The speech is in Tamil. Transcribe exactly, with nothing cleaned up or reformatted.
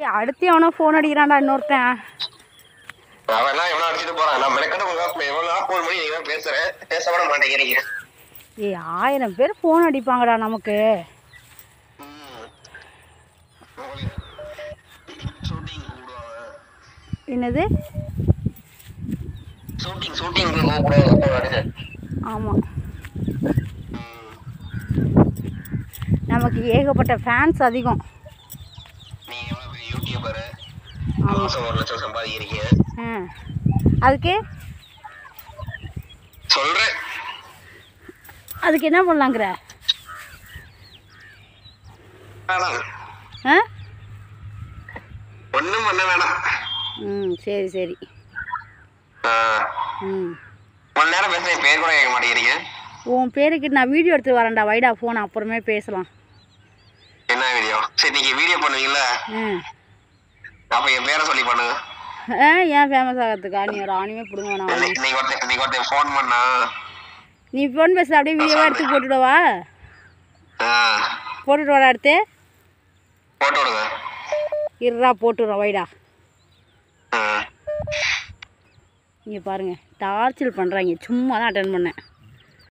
அடுத்து எவனோ ஃபோன் அடிக்கிறான்டா இன்னொருத்தன். அவெல்லாம் எவ்வளோ அடிச்சுட்டு போறான். நான் மெனக்கட்ட உங்களுக்கு எவ்வளோ ஃபோன் பண்ணி நீங்கள் பேசுகிறேன், பேச விட மாட்டேங்கிறீங்க. ஏய் ஆயிரம் பேர் ஃபோன் அடிப்பாங்கடா நமக்கு. என்னது ஷூட்டிங் ஷூட்டிங் கூப்பிடுவாங்க. ஆமாம், நமக்கு ஏகப்பட்ட ஃபேன்ஸ் அதிகம். நீங்கள் எவ்வளோ பெரிய யூடியூபரு, மாதம் ஒரு லட்சம் சம்பாதிக்கிறீங்க. ம் அதுக்கு சொல்கிறேன், அதுக்கு என்ன பண்ணலாங்கிற? ஆ ஒன்றும் பண்ண வேணாம். ம் சரி சரி. ம் கொஞ்ச நேரம் பேசுகிறேன், பேர் கூட கேட்க மாட்டேங்கிறீங்க. உன் பேருக்கு நான் வீடியோ எடுத்து வரேன்டா, வைடா ஃபோன், அப்புறமே பேசலாம். என்ன வீடியோ? சரி நீங்கள் வீடியோ பண்ணுவீங்களா? ம் அப்போ என் பேரை சொல்லி பண்ணுங்க. ஆ ஏன் ஃபேமஸ் ஆகிறதுக்கா? நீ ஒரு ஆணிமே பிடுங்க வேணாம். நீங்கள் ஒருத்தர் நீங்கள் ஒருத்தர் ஃபோன் பண்ணா நீ ஃபோன் பேச அப்படியே வீடியோவாக எடுத்து போட்டுவிடவா? ஆ போட்டுட்டு வாடா எடுத்து போட்டு விடுங்க. இருறா போட்டுடுறோம், வைடா. ஆ இங்கே பாருங்கள் டார்ச்சல் பண்ணுறாங்க, சும்மா தான் அட்டன் பண்ணேன்.